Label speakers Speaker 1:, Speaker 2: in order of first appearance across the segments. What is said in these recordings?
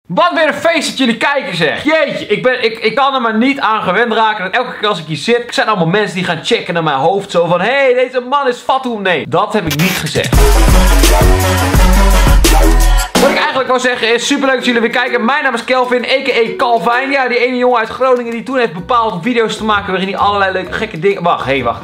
Speaker 1: Wat weer een feest dat jullie kijken, zeg. Jeetje, ik kan er maar niet aan gewend raken dat elke keer als ik hier zit, zijn allemaal mensen die gaan checken naar mijn hoofd. Zo van, hé, deze man is fatoe. Nee, dat heb ik niet gezegd. Wat ik eigenlijk wou zeggen is, superleuk dat jullie weer kijken. Mijn naam is Kelvin, a.k.a. Calvin. Ja, die ene jongen uit Groningen die toen heeft bepaald om video's te maken waarin hij allerlei leuke gekke dingen... Wacht, wacht.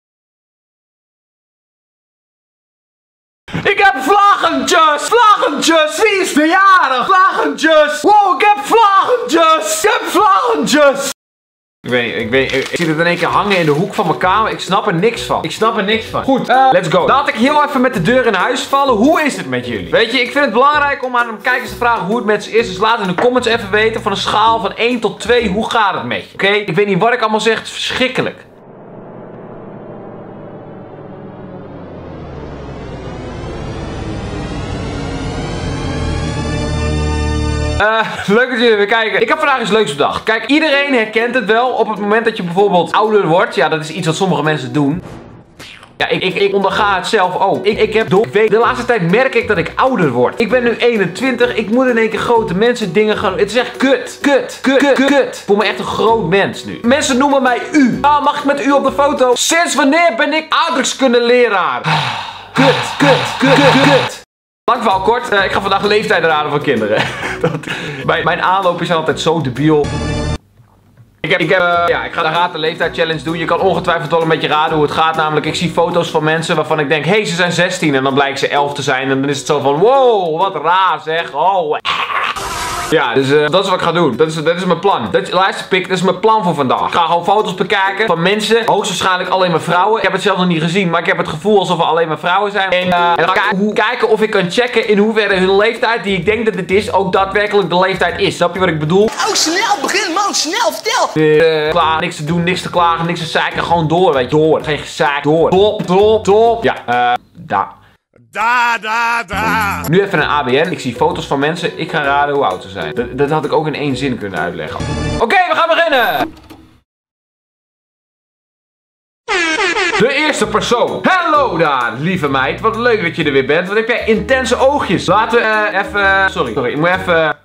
Speaker 1: Ik heb vlaggentjes! Vlaggentjes! Wie is verjaardag? Vlaggentjes! Wow, ik heb vlaggentjes! Ik heb vlaggentjes! Ik weet niet, ik zie het in één keer hangen in de hoek van mijn kamer. Ik snap er niks van. Goed, let's go. Laat ik heel even met de deur in huis vallen. Hoe is het met jullie? Weet je, ik vind het belangrijk om aan de kijkers te vragen hoe het met ze is. Dus laat in de comments even weten van een schaal van 1 tot 2. Hoe gaat het met je? Oké? Ik weet niet wat ik allemaal zeg. Het is verschrikkelijk. Leuk dat jullie weer kijken. Ik heb vandaag iets leuks bedacht. Kijk, iedereen herkent het wel op het moment dat je bijvoorbeeld ouder wordt. Ja, dat is iets wat sommige mensen doen. Ja, ik onderga het zelf ook. De laatste tijd merk ik dat ik ouder word. Ik ben nu 21. Ik moet in één keer grote mensen dingen gaan doen. Het is echt kut. Ik voel me echt een groot mens nu. Mensen noemen mij u. Ah, mag ik met u op de foto? Sinds wanneer ben ik aardrijkskundeleraar? Kut. Lang verhaal kort, ik ga vandaag leeftijden raden van kinderen. Mijn aanlopen zijn altijd zo debiel. Ik ga de raad de leeftijd challenge doen. Je kan ongetwijfeld wel een beetje raden hoe het gaat. Namelijk, ik zie foto's van mensen waarvan ik denk, hé, ze zijn 16. En dan blijkt ze 11 te zijn. En dan is het zo van, wow, wat raar zeg. Oh. Ja, dus dat is wat ik ga doen. Dat is mijn plan. Luisterpik, dat is mijn plan voor vandaag. Ik ga gewoon foto's bekijken van mensen. Hoogstwaarschijnlijk alleen maar vrouwen. Ik heb het zelf nog niet gezien, maar ik heb het gevoel alsof er alleen maar vrouwen zijn. En dan ga ik kijken of ik kan checken in hoeverre hun leeftijd, die ik denk dat het is, ook daadwerkelijk de leeftijd is. Snap je wat ik bedoel?
Speaker 2: Oh, snel, begin man, snel, vertel!
Speaker 1: Klaar, niks te doen, niks te klagen, niks te zeiken. Gewoon door, weet je. Door. Geen gezeik, door. Top. Ja, daar. Nu even een ABN. Ik zie foto's van mensen. Ik ga raden hoe oud ze zijn. Dat had ik ook in 1 zin kunnen uitleggen. Oké, we gaan beginnen. De eerste persoon. Hallo daar, lieve meid. Wat leuk dat je er weer bent. Wat heb jij intense oogjes. Laten we even... Sorry, ik moet even...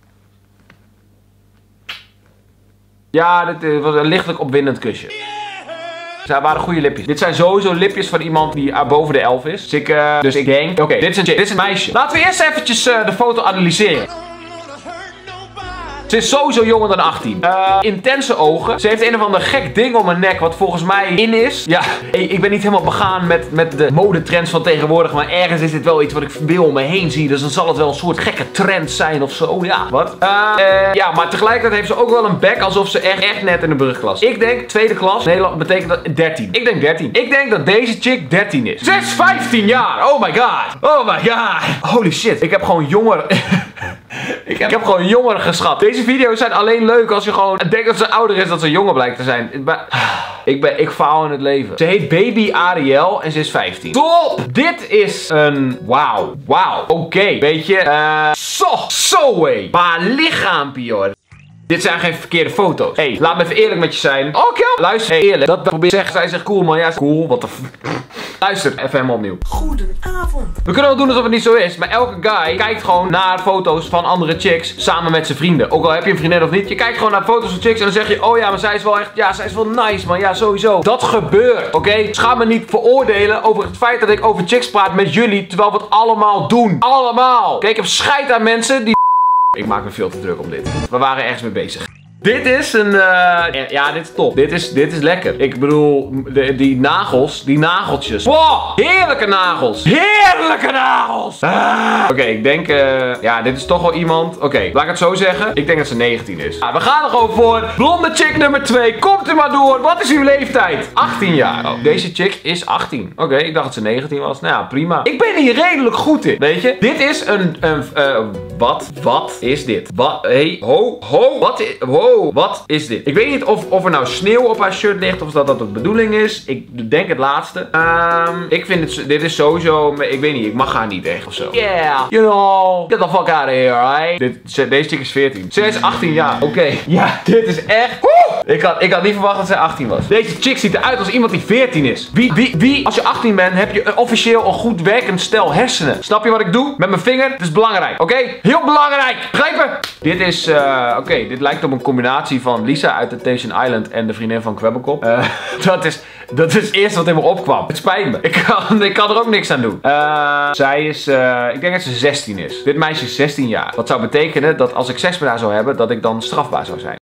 Speaker 1: Ja, dit was een lichtelijk opwindend kusje. Dat waren goede lipjes. Dit zijn sowieso lipjes van iemand die boven de 11 is. Dus ik denk... Oké, dit is een meisje. Laten we eerst eventjes de foto analyseren. Ze is sowieso jonger dan 18. Intense ogen. Ze heeft een of ander gek ding om haar nek wat volgens mij in is. Ja, ik ben niet helemaal begaan met de modetrends van tegenwoordig. Maar ergens is dit wel iets wat ik veel om me heen zie. Dus dan zal het wel een soort gekke trend zijn of zo. Ja, wat? Ja, maar tegelijkertijd heeft ze ook wel een bek alsof ze echt net in de brugklas. Ik denk tweede klas. Nederland betekent dat 13. Ik denk 13. Ik denk dat deze chick 13 is. Ze is 15 jaar. Oh my god. Holy shit. Ik heb gewoon jonger... Ik heb gewoon jongeren geschat. Deze video's zijn alleen leuk als je gewoon denkt dat ze ouder is, dat ze jonger blijkt te zijn. Ik faal in het leven. Ze heet Baby Ariel en ze is 15. Top! Dit is een... Wauw. Oké. Weet je... Zo hé. Maar lichaampje hoor. Dit zijn geen verkeerde foto's. Hé, laat me even eerlijk met je zijn. Oké. Luister, eerlijk. Dat probeer zeggen. Zij zegt cool man. Ja, cool. Wat de Luister, even helemaal opnieuw.
Speaker 2: Goedenavond.
Speaker 1: We kunnen wel doen alsof het niet zo is, maar elke guy kijkt gewoon naar foto's van andere chicks samen met zijn vrienden. Ook al heb je een vriendin of niet, je kijkt gewoon naar foto's van chicks en dan zeg je, oh ja, maar zij is wel echt, ja, zij is wel nice man, ja, sowieso. Dat gebeurt, oké? Dus ga me niet veroordelen over het feit dat ik over chicks praat met jullie, terwijl we het allemaal doen. Allemaal. Oké, ik heb scheid aan mensen die... Ik maak me veel te druk om dit. We waren ergens mee bezig. Dit is een, ja, dit is top. Dit is lekker. Ik bedoel, die nagels, die nageltjes. Wow, heerlijke nagels. Heerlijke nagels. Oké, ik denk, ja, dit is toch wel iemand. Oké, laat ik het zo zeggen. Ik denk dat ze 19 is. We gaan er gewoon voor. Blonde chick nummer 2. Komt u maar door. Wat is uw leeftijd? 18 jaar. Oh, deze chick is 18. Oké, ik dacht dat ze 19 was. Nou ja, prima. Ik ben hier redelijk goed in. Weet je? Dit is wat is dit? Wat is dit? Ik weet niet of er nou sneeuw op haar shirt ligt of dat de bedoeling is. Ik denk het laatste. Ik vind het, dit is sowieso, ik weet niet, ik mag haar niet echt of zo. Yeah, you know, get the fuck out of here, right? Deze chick is 14. Ze is 18 jaar. Oké. Ja, dit is echt... Ik had niet verwacht dat zij 18 was. Deze chick ziet eruit als iemand die 14 is. Wie, als je 18 bent, heb je officieel een goed werkend stel hersenen. Snap je wat ik doe? Met mijn vinger. Het is belangrijk, oké? Heel belangrijk. Begrijpen? Dit is, oké, dit lijkt op een combinatie van Lisa uit Temptation Island en de vriendin van Kwebbelkop. Dat is het eerste wat in me opkwam. Het spijt me. Ik kan er ook niks aan doen. Zij is, ik denk dat ze 16 is. Dit meisje is 16 jaar. Wat zou betekenen dat als ik seks met haar zou hebben, dat ik dan strafbaar zou zijn.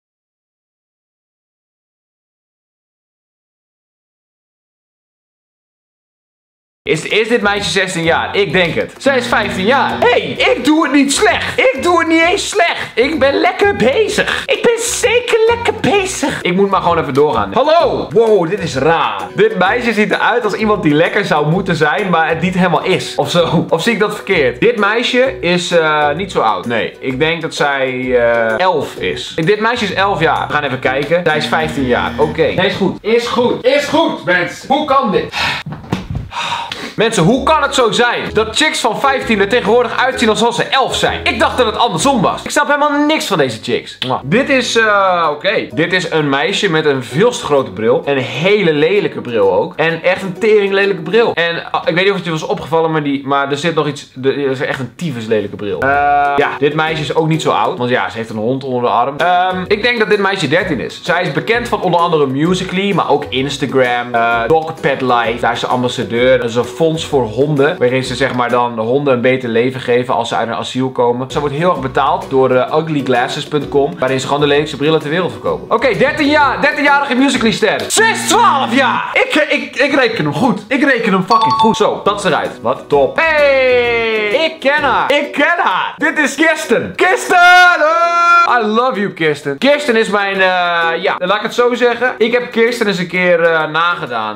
Speaker 1: Is dit meisje 16 jaar? Ik denk het. Zij is 15 jaar. Hey, ik doe het niet slecht. Ik doe het niet eens slecht. Ik ben lekker bezig. Ik ben zeker lekker bezig. Ik moet maar gewoon even doorgaan. Hallo. Wow, dit is raar. Dit meisje ziet eruit als iemand die lekker zou moeten zijn, maar het niet helemaal is. Of zo. Of zie ik dat verkeerd? Dit meisje is niet zo oud. Nee, ik denk dat zij 11 is. Dit meisje is 11 jaar. We gaan even kijken. Zij is 15 jaar. Oké. Nee, is goed. Is goed. Is goed, mensen. Hoe kan dit? Mensen, hoe kan het zo zijn dat chicks van 15 er tegenwoordig uitzien alsof ze 11 zijn? Ik dacht dat het andersom was. Ik snap helemaal niks van deze chicks. Dit is, oké. Dit is een meisje met een veel te grote bril. En een hele lelijke bril ook. En echt een tering lelijke bril. En ik weet niet of het je was opgevallen, maar er zit nog iets. Er is echt een tyfus lelijke bril. Ja, dit meisje is ook niet zo oud. Want ja, ze heeft een hond onder de arm. Ik denk dat dit meisje 13 is. Zij is bekend van onder andere Musical.ly, maar ook Instagram. Dog Pet Life. Daar is ze ambassadeur. Dat is een fonds voor honden, waarin ze zeg maar dan de honden een beter leven geven als ze uit een asiel komen. Ze wordt heel erg betaald door uglyglasses.com, waarin ze gewoon de lelijkste brillen ter wereld verkopen. Oké, 13 jaar, 13-jarige Musical.ly ster. 12 jaar! Ik reken hem goed. Ik reken hem fucking goed. Zo, dat is eruit. Wat top. Hey, ik ken haar. Ik ken haar. Dit is Kirsten. Kirsten! I love you, Kirsten. Kirsten is mijn, ja, laat ik het zo zeggen. Ik heb Kirsten eens een keer nagedaan.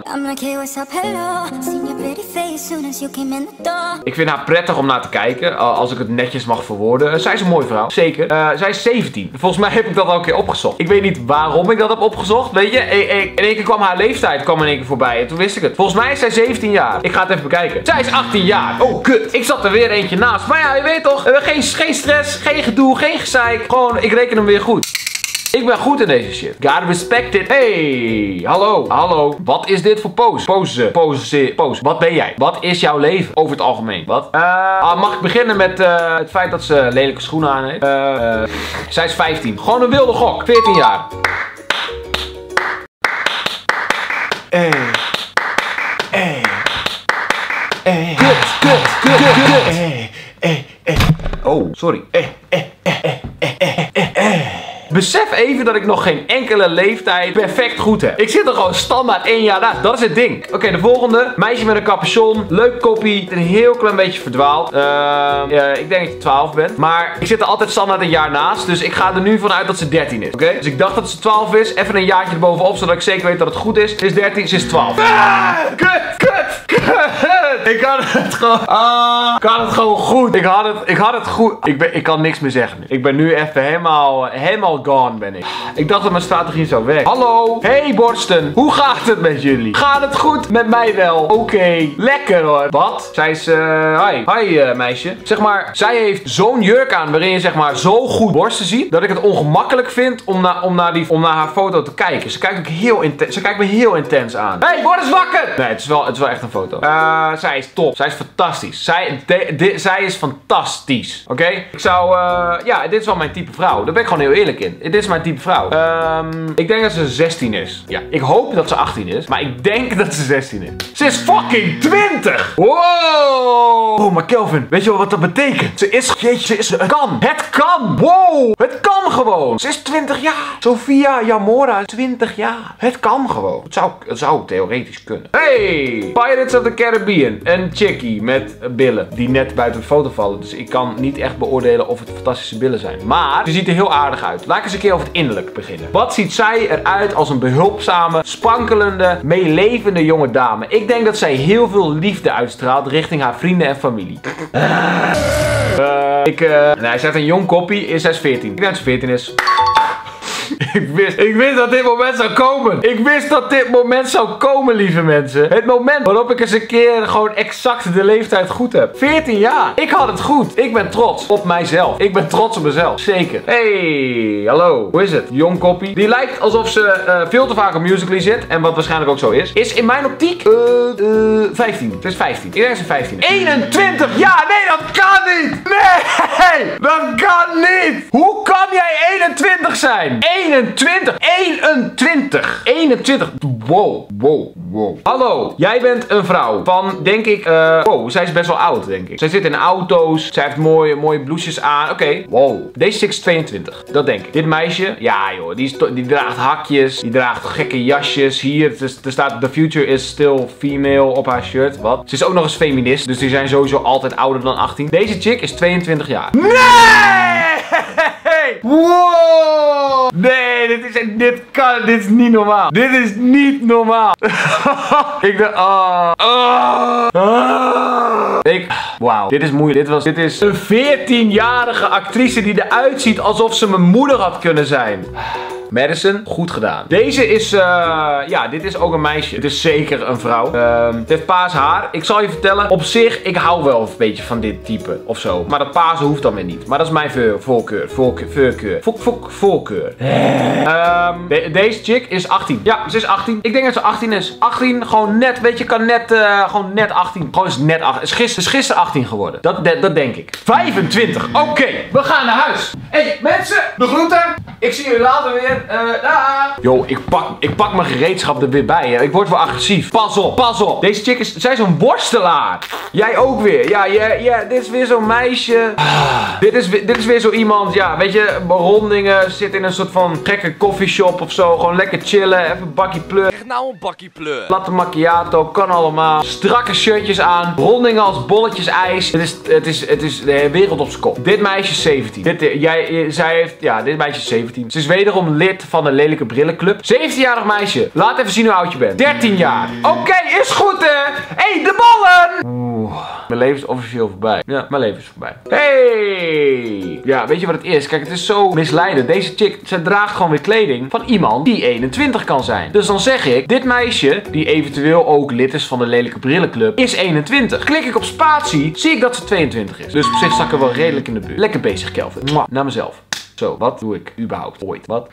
Speaker 1: Ik vind haar prettig om naar te kijken, als ik het netjes mag verwoorden. Zij is een mooie vrouw, zeker. Zij is 17. Volgens mij heb ik dat al een keer opgezocht. Ik weet niet waarom ik dat heb opgezocht, weet je. In één keer kwam haar leeftijd in één keer voorbij en toen wist ik het. Volgens mij is zij 17 jaar. Ik ga het even bekijken. Zij is 18 jaar. Oh, kut. Ik zat er weer eentje naast. Maar ja, je weet toch, geen stress, geen gedoe, geen gezeik. Gewoon, ik reken hem weer goed. Ik ben goed in deze shit. Gotta respect it. Hey, hallo. Hallo. Wat is dit voor pose? Pose. Wat ben jij? Wat is jouw leven? Over het algemeen. Wat? Mag ik beginnen met het feit dat ze lelijke schoenen aan heeft? Zij is 15. Gewoon een wilde gok. 14 jaar. Hey. Kut. Oh, sorry. Besef even dat ik nog geen enkele leeftijd perfect goed heb. Ik zit er gewoon standaard 1 jaar naast. Dat is het ding. Oké, de volgende. Meisje met een capuchon. Leuk koppie. Een heel klein beetje verdwaald. Ik denk dat je 12 bent. Maar ik zit er altijd standaard een jaar naast. Dus ik ga er nu vanuit dat ze 13 is. Oké? Dus ik dacht dat ze 12 is. Even een jaartje erbovenop. Zodat ik zeker weet dat het goed is. Ze is 13. Ze is 12. Kut. Ik had het gewoon. Ik had het gewoon goed. Ik had het goed. Ik kan niks meer zeggen nu. Ik ben nu even helemaal gone ben ik. Ik dacht dat mijn strategie zou werken. Hallo. Hey borsten. Hoe gaat het met jullie? Gaat het goed? Met mij wel. Oké. Lekker hoor. Wat? Zij is, hi meisje. Zeg maar, zij heeft zo'n jurk aan waarin je zeg maar zo goed borsten ziet, dat ik het ongemakkelijk vind om naar haar foto te kijken. Ze kijkt me heel intens aan. Hey, word eens wakker! Nee, het is wel echt een foto. Zij is top. Zij is fantastisch. Zij is fantastisch. Oké? Ik zou, ja, dit is wel mijn type vrouw. Daar ben ik gewoon heel eerlijk in. Dit is mijn type vrouw. Ik denk dat ze 16 is. Ja, ik hoop dat ze 18 is. Maar ik denk dat ze 16 is. Ze is fucking 20! Wow! Oh, maar Kelvin, weet je wel wat dat betekent? Het kan! Het kan! Wow! Het kan gewoon! Ze is 20 jaar! Sofia Yamora is 20 jaar! Het kan gewoon! Het zou theoretisch kunnen. Hey! Pirates of the Caribbean. Een chickie met billen die net buiten de foto vallen. Dus ik kan niet echt beoordelen of het fantastische billen zijn. Maar ze ziet er heel aardig uit. Laat ik eens een keer over het innerlijk beginnen. Wat ziet zij eruit als een behulpzame, sprankelende, meelevende jonge dame? Ik denk dat zij heel veel liefde uitstraalt richting haar vrienden en familie. Nee, zij heeft een jong koppie. Zij is 14. Ik denk dat ze 14 is. Ik wist dat dit moment zou komen. Ik wist dat dit moment zou komen, lieve mensen. Het moment waarop ik eens een keer gewoon exact de leeftijd goed heb. 14 jaar. Ik had het goed. Ik ben trots op mijzelf. Ik ben trots op mezelf. Zeker. Hey, hallo. Hoe is het? Jong koppie. Die lijkt alsof ze veel te vaak op Musical.ly zit. En wat waarschijnlijk ook zo is. Is in mijn optiek 15. Het is 15. Ik denk dat ze 15 is. 21. Ja, nee, dat kan niet. Nee, dat kan niet. Hoe kan jij 21 zijn? 21. 21. Wow. Hallo, jij bent een vrouw van, denk ik, wow, zij is best wel oud, denk ik. Zij zit in auto's, zij heeft mooie blouses aan. Oké, wow. Deze chick is 22, dat denk ik. Dit meisje, ja joh, die draagt hakjes, die draagt gekke jasjes. Hier, er staat, the future is still female op haar shirt. Wat? Ze is ook nog eens feminist, dus die zijn sowieso altijd ouder dan 18. Deze chick is 22 jaar. Nee! Wow! Nee, dit is niet normaal. Dit is niet normaal. Ik dacht, wauw, dit is moeilijk. Dit is een 14-jarige actrice die eruit ziet alsof ze mijn moeder had kunnen zijn. Madison, goed gedaan. Deze is, ja, dit is ook een meisje. Het is zeker een vrouw. Het heeft paars haar. Ik zal je vertellen, op zich, ik hou wel een beetje van dit type of zo. Maar dat paarse hoeft dan weer niet. Maar dat is mijn voorkeur. Deze chick is 18. Ja, ze is 18. Ik denk dat ze 18 is. 18, gewoon net, weet je, kan net, gewoon net 18. Gewoon is net 18. Is gisteren 18 geworden. Dat denk ik. 25. Oké, we gaan naar huis. Hey, mensen, de groeten. Ik zie jullie later weer. Yo, ik pak mijn gereedschap er weer bij. Hè. Ik word wel agressief. Pas op. Deze chick is, zij is een worstelaar. Jij ook weer. Ja, dit is weer zo'n meisje. Dit is weer zo iemand, ja, weet je, rondingen, zit in een soort van gekke coffeeshop of zo. Gewoon lekker chillen, even een bakkie pleur.
Speaker 3: Echt nou een bakkie pleur.
Speaker 1: Latte macchiato, kan allemaal. Strakke shirtjes aan. Rondingen als bolletjes ijs. Het is de wereld op z'n kop. Dit meisje is 17. Dit meisje is 17. Ze is wederom lid van de Lelijke Brillenclub. 17-jarig meisje. Laat even zien hoe oud je bent. 13 jaar. Oké, is goed hè. Hey, de ballen. Mijn leven is officieel voorbij. Ja, mijn leven is voorbij. Hey. Ja, weet je wat het is? Kijk, het is zo misleidend. Deze chick, ze draagt gewoon weer kleding van iemand die 21 kan zijn. Dus dan zeg ik, dit meisje, die eventueel ook lid is van de Lelijke Brillenclub, is 21. Klik ik op spatie, zie ik dat ze 22 is. Dus op zich sta ik er wel redelijk in de buurt. Lekker bezig, Kelvin. Mwah, naar mezelf. Zo, wat doe ik überhaupt ooit? Wat?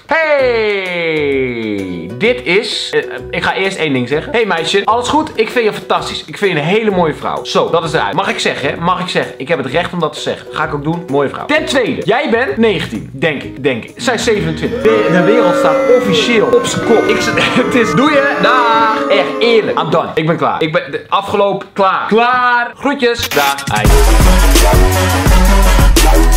Speaker 1: Hey! Dit is... ik ga eerst één ding zeggen. Hey meisje, alles goed? Ik vind je fantastisch. Ik vind je een hele mooie vrouw. Zo, dat is eruit. Mag ik zeggen, hè? Mag ik zeggen. Ik heb het recht om dat te zeggen. Ga ik ook doen. Mooie vrouw. Ten tweede, jij bent 19. Denk ik. Zij is 27. De wereld staat officieel op zijn kop. Het is... Doe je? Dag! Echt eerlijk. I'm done. Ik ben klaar. Ik ben afgelopen. Klaar. Groetjes. Dag. Ei.